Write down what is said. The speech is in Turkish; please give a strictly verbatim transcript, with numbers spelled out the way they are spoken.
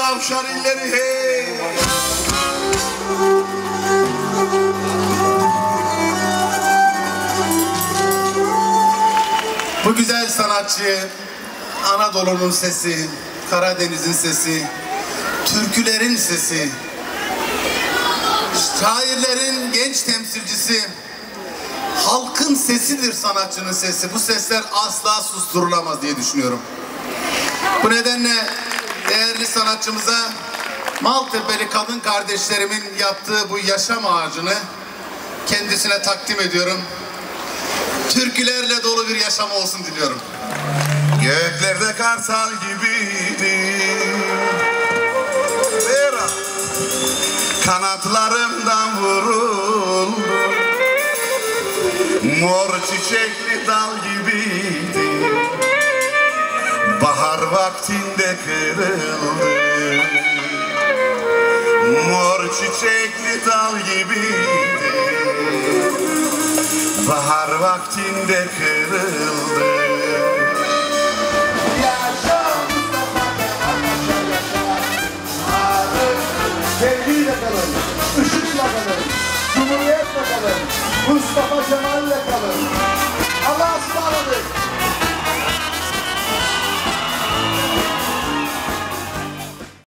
Avşar illeri hey. Bu güzel sanatçı, Anadolu'nun sesi, Karadeniz'in sesi, türkülerin sesi, şairlerin genç temsilcisi, halkın sesidir sanatçının sesi. Bu sesler asla susturulamaz diye düşünüyorum. Bu nedenle değerli sanatçımıza Maltepe'li kadın kardeşlerimin yaptığı bu yaşam ağacını kendisine takdim ediyorum. Türkülerle dolu bir yaşam olsun diliyorum. Göklerde kartal gibiydi, kanatlarımdan vuruldu. Mor çiçekli dal gibiydi, bahar vaktinde kırıldı. Mor çiçekli dal gibiydi, bahar vaktinde kırıldı. Yaşa Mustafa Kemal Paşa yaşa. Adı sevgiyle kalın, ışıkla kalın, cumhuriyetle kalın, Mustafa Kemal'le kalın. Allah'a ısmarladık.